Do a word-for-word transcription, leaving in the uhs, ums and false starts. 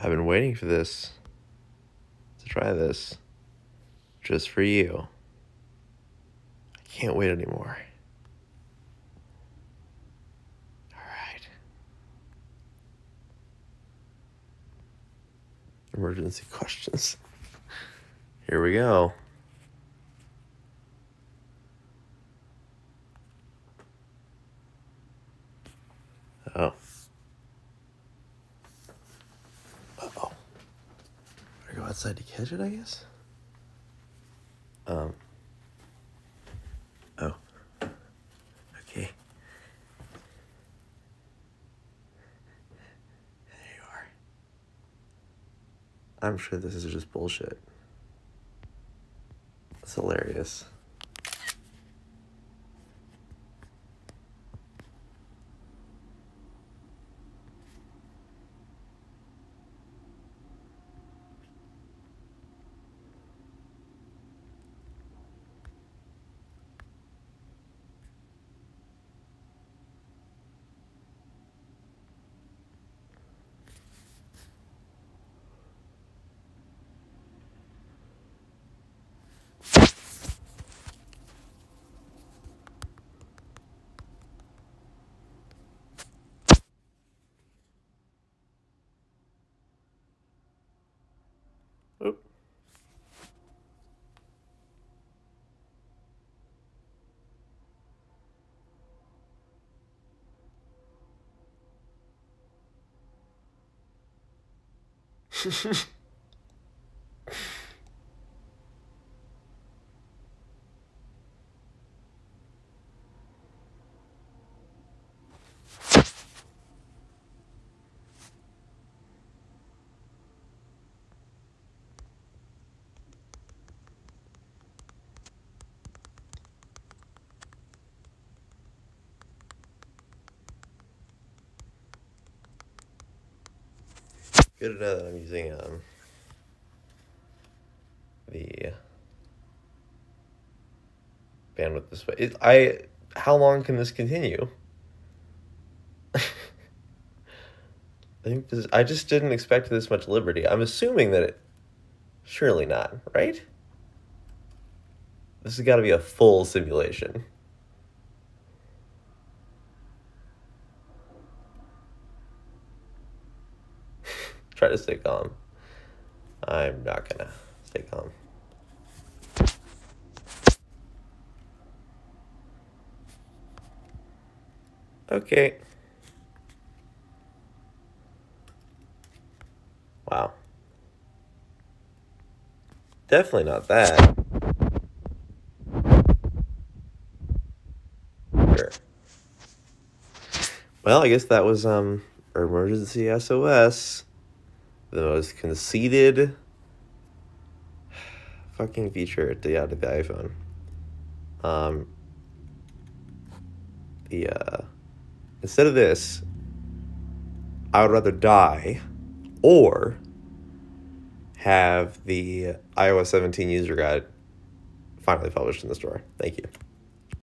I've been waiting for this, to try this, just for you. I can't wait anymore. All right. Emergency questions. Here we go. Oh. Uh-oh. Better go outside to catch it, I guess? Um. Oh. Okay. There you are. I'm sure this is just bullshit. It's hilarious. Oop. Good to know that I'm using um the bandwidth this way. It, I how long can this continue? I think this. I just didn't expect this much liberty. I'm assuming that it. Surely not, right? This has got to be a full simulation. Try to stay calm. I'm not gonna stay calm. Okay. Wow. Definitely not that. Sure. Well, I guess that was um our emergency S O S. The most conceited fucking feature at the out of the iPhone. Um the uh instead of this, I would rather die or have the i O S seventeen user guide finally published in the store. Thank you.